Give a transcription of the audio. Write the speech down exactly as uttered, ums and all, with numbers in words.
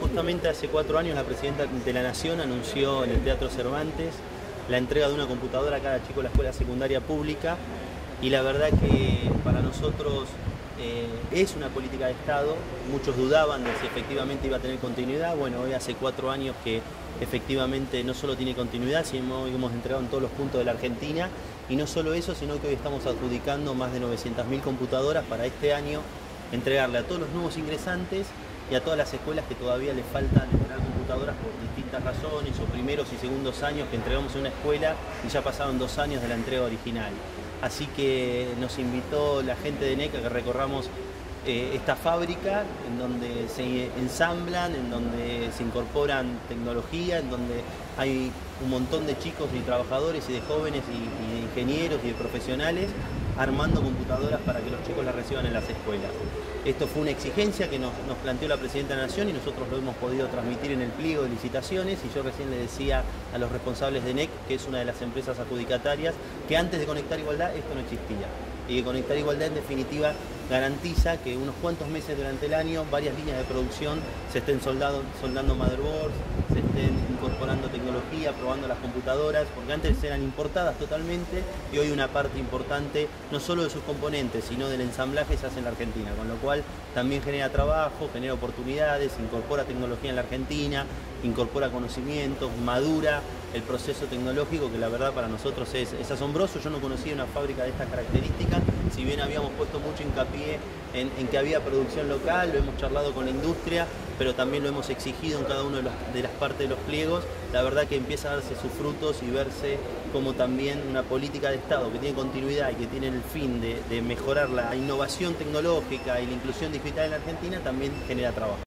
justamente hace cuatro años la Presidenta de la Nación anunció en el Teatro Cervantes la entrega de una computadora a cada chico de la escuela secundaria pública, y la verdad que para nosotros eh, es una política de Estado. Muchos dudaban de si efectivamente iba a tener continuidad. Bueno, hoy hace cuatro años que efectivamente no solo tiene continuidad, sino que hemos entregado en todos los puntos de la Argentina, y no solo eso, sino que hoy estamos adjudicando más de novecientas mil computadoras para este año entregarle a todos los nuevos ingresantes y a todas las escuelas que todavía les faltan entregar computadoras por distintas razones, o primeros y segundos años que entregamos en una escuela y ya pasaron dos años de la entrega original. Así que nos invitó la gente de NEC a que recorramos eh, esta fábrica en donde se ensamblan, en donde se incorporan tecnología, en donde hay un montón de chicos y trabajadores y de jóvenes y, y de ingenieros y de profesionales armando computadoras para que los chicos las reciban en las escuelas. Esto fue una exigencia que nos, nos planteó la Presidenta de la Nación y nosotros lo hemos podido transmitir en el pliego de licitaciones, y yo recién le decía a los responsables de NEC, que es una de las empresas adjudicatarias, que antes de Conectar Igualdad esto no existía, y que Conectar Igualdad en definitiva garantiza que unos cuantos meses durante el año varias líneas de producción se estén soldado, soldando motherboards, se estén incorporando tecnología, probando las computadoras, porque antes eran importadas totalmente y hoy una parte importante no solo de sus componentes sino del ensamblaje se hace en la Argentina, con lo cual también genera trabajo, genera oportunidades, incorpora tecnología en la Argentina, incorpora conocimientos, madura el proceso tecnológico, que la verdad para nosotros es, es asombroso. Yo no conocía una fábrica de estas características, si bien habíamos puesto mucho hincapié en, en que había producción local, lo hemos charlado con la industria, pero también lo hemos exigido en cada una de, los, de las partes de los pliegos. La verdad que empieza a darse sus frutos y verse como también una política de Estado que tiene continuidad y que tiene el fin de, de mejorar la innovación tecnológica y la inclusión digital en la Argentina, también genera trabajo.